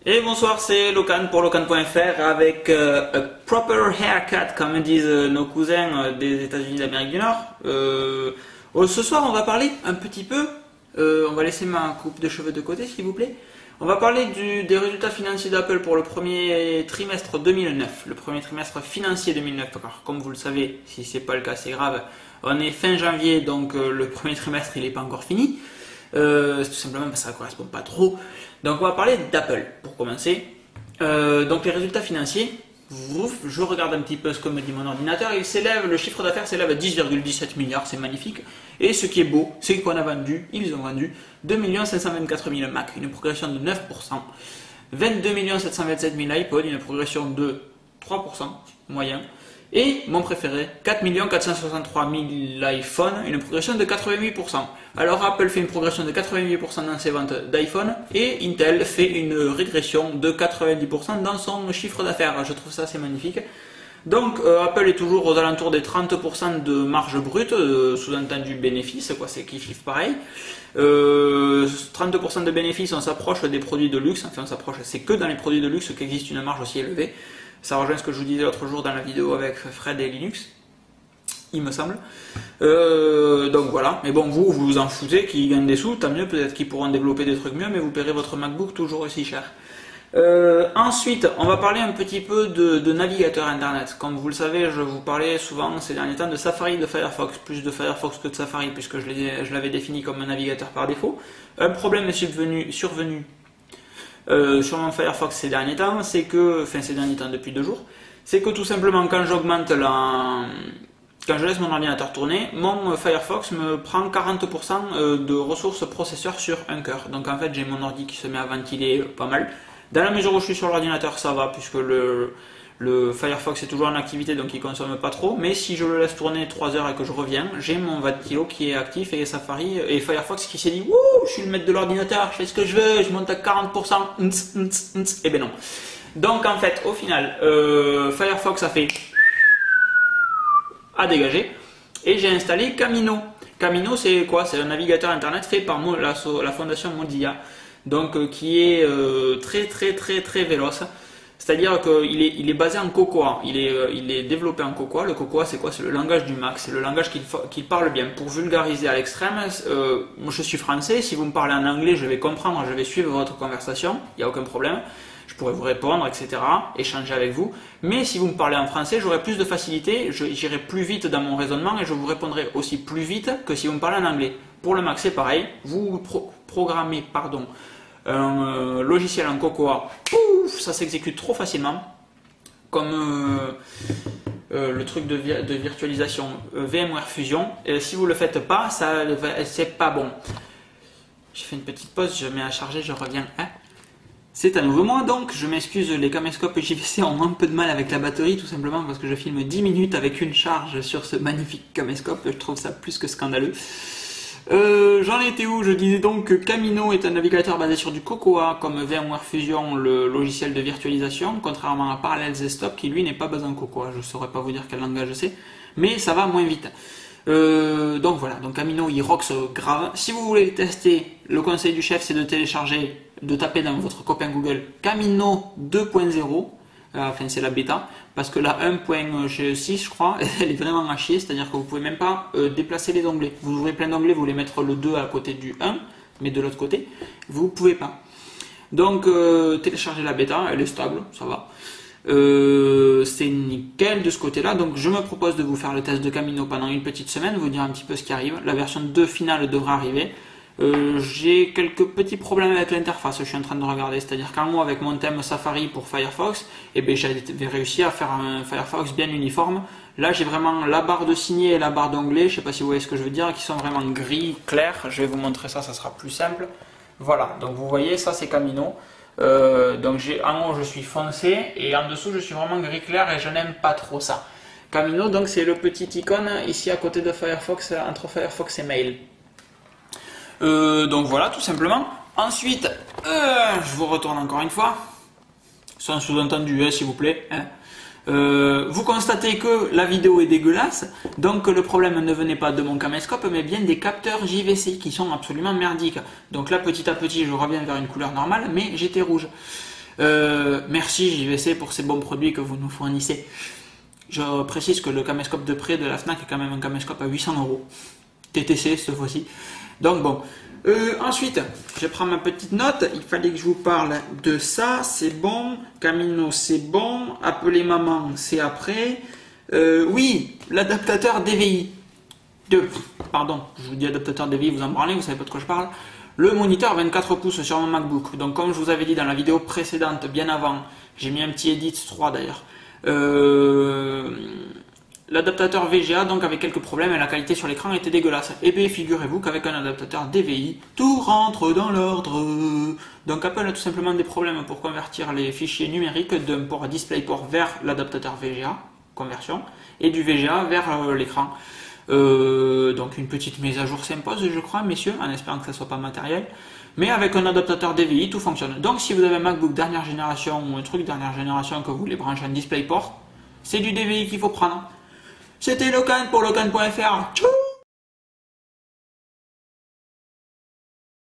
Et bonsoir, c'est Locan pour Locan.fr avec a proper haircut, comme disent nos cousins des États-Unis d'Amérique du Nord. Ce soir, on va parler un petit peu, on va laisser ma coupe de cheveux de côté s'il vous plaît. On va parler des résultats financiers d'Apple pour le premier trimestre 2009, le premier trimestre financier 2009. Alors, comme vous le savez, si c'est pas le cas, c'est grave. On est fin janvier, donc le premier trimestre il n'est pas encore fini. Tout simplement parce que ça ne correspond pas trop. Donc on va parler d'Apple pour commencer. Donc les résultats financiers, je regarde un petit peu ce que me dit mon ordinateur. Le chiffre d'affaires s'élève à 10,17 milliards, c'est magnifique. Et ce qui est beau, c'est qu'on a vendu, ils ont vendu 2 524 000 Mac, une progression de 9%. 22 727 000 iPod, une progression de 3% moyen. Et mon préféré, 4 463 000 iPhone, une progression de 88%. Alors Apple fait une progression de 88% dans ses ventes d'iPhone et Intel fait une régression de 90% dans son chiffre d'affaires. Je trouve ça assez magnifique. Donc Apple est toujours aux alentours des 30% de marge brute, sous-entendu bénéfice, quoi, c'est qui chiffre pareil. 30% de bénéfices, on s'approche des produits de luxe, enfin on s'approche, c'est que dans les produits de luxe qu'existe une marge aussi élevée. Ça rejoint ce que je vous disais l'autre jour dans la vidéo avec Fred et Linux, il me semble. Donc voilà, mais bon, vous vous en foutez qu'ils gagnent des sous, tant mieux, peut-être qu'ils pourront développer des trucs mieux, mais vous paierez votre MacBook toujours aussi cher. Ensuite, on va parler un petit peu de navigateur internet. Comme vous le savez, je vous parlais souvent ces derniers temps de Safari et de Firefox, plus de Firefox que de Safari, puisque je l'avais défini comme un navigateur par défaut. Un problème est survenu sur mon Firefox ces derniers temps, depuis 2 jours, c'est que tout simplement quand je laisse mon ordinateur tourner, mon Firefox me prend 40% de ressources processeurs sur un cœur. Donc en fait j'ai mon ordi qui se met à ventiler pas mal. Dans la mesure où je suis sur l'ordinateur ça va, puisque le Firefox est toujours en activité donc il consomme pas trop, mais si je le laisse tourner 3 heures et que je reviens, j'ai mon ventilo qui est actif et Safari et Firefox qui s'est dit wouh, je suis le maître de l'ordinateur, je fais ce que je veux, je monte à 40%, et ben non. Donc en fait au final Firefox a fait à dégager et j'ai installé Camino. Camino c'est quoi? C'est un navigateur internet fait par la fondation Mozilla, donc qui est très véloce. C'est-à-dire qu'il est basé en Cocoa, il est développé en Cocoa. Le Cocoa c'est quoi? C'est le langage du Mac, c'est le langage qu'il parle bien. Pour vulgariser à l'extrême, moi je suis français, si vous me parlez en anglais je vais comprendre, je vais suivre votre conversation, il n'y a aucun problème. Je pourrais vous répondre, etc., échanger avec vous. Mais si vous me parlez en français, j'aurai plus de facilité, j'irai plus vite dans mon raisonnement et je vous répondrai aussi plus vite que si vous me parlez en anglais. Pour le Mac c'est pareil, vous programmez, un logiciel en Cocoa, pouf, ça s'exécute trop facilement, comme le truc de virtualisation VMware Fusion. Et si vous le faites pas, c'est pas bon. J'ai fait une petite pause, je mets à charger, je reviens. C'est à nouveau moi, donc je m'excuse, les caméscopes JVC ont un peu de mal avec la batterie, tout simplement parce que je filme 10 minutes avec une charge sur ce magnifique caméscope, je trouve ça plus que scandaleux. J'en étais où? Je disais donc que Camino est un navigateur basé sur du Cocoa, comme VMware Fusion, le logiciel de virtualisation, contrairement à Parallels Desktop qui lui n'est pas basé en Cocoa. Je ne saurais pas vous dire quel langage c'est, mais ça va moins vite. Donc voilà, donc Camino il rocks grave. Si vous voulez tester, le conseil du chef c'est de télécharger, de taper dans votre copain Google Camino 2.0. Enfin c'est la bêta, parce que la 1.6 je crois, elle est vraiment à chier, c'est à dire que vous pouvez même pas déplacer les onglets. Vous ouvrez plein d'onglets, vous voulez mettre le 2 à côté du 1, mais de l'autre côté, vous pouvez pas. Donc téléchargez la bêta, elle est stable, ça va. C'est nickel de ce côté là, donc je me propose de vous faire le test de Camino pendant une petite semaine, vous dire un petit peu ce qui arrive. La version 2 finale devra arriver. J'ai quelques petits problèmes avec l'interface, je suis en train de regarder, c'est-à-dire qu'en haut avec mon thème Safari pour Firefox, j'avais réussi à faire un Firefox bien uniforme. Là j'ai vraiment la barre de signer et la barre d'onglet, je sais pas si vous voyez ce que je veux dire, qui sont vraiment gris, clair. Je vais vous montrer ça, ça sera plus simple. Voilà, donc vous voyez, ça c'est Camino. Donc en haut je suis foncé et en dessous je suis vraiment gris clair et je n'aime pas trop ça. Camino, donc c'est le petit icône ici à côté de Firefox, entre Firefox et Mail. Donc voilà, tout simplement. Ensuite, je vous retourne encore une fois, sans sous-entendu, s'il vous plaît. Vous constatez que la vidéo est dégueulasse, donc le problème ne venait pas de mon caméscope, mais bien des capteurs JVC qui sont absolument merdiques. Donc là, petit à petit, je reviens vers une couleur normale, mais j'étais rouge. Merci JVC pour ces bons produits que vous nous fournissez. Je précise que le caméscope de près de la Fnac est quand même un caméscope à 800 €. TTC cette fois-ci. Donc bon. Ensuite, je prends ma petite note. Il fallait que je vous parle de ça. C'est bon. Camino, c'est bon. Appeler maman, c'est après. Oui, l'adaptateur DVI. Pardon, je vous dis adaptateur DVI, vous en branlez, vous savez pas de quoi je parle. Le moniteur 24 pouces sur mon MacBook. Donc comme je vous avais dit dans la vidéo précédente, bien avant, j'ai mis un petit edit 3 d'ailleurs. L'adaptateur VGA donc avait quelques problèmes et la qualité sur l'écran était dégueulasse. Et bien figurez-vous qu'avec un adaptateur DVI, tout rentre dans l'ordre. Donc Apple a tout simplement des problèmes pour convertir les fichiers numériques d'un port DisplayPort vers l'adaptateur VGA, conversion, et du VGA vers l'écran. Donc une petite mise à jour s'impose, je crois, messieurs, en espérant que ça soit pas matériel. Mais avec un adaptateur DVI, tout fonctionne. Donc si vous avez un MacBook dernière génération ou un truc dernière génération que vous voulez brancher en DisplayPort, c'est du DVI qu'il faut prendre. C'était Locan pour Locan.fr. Tchou!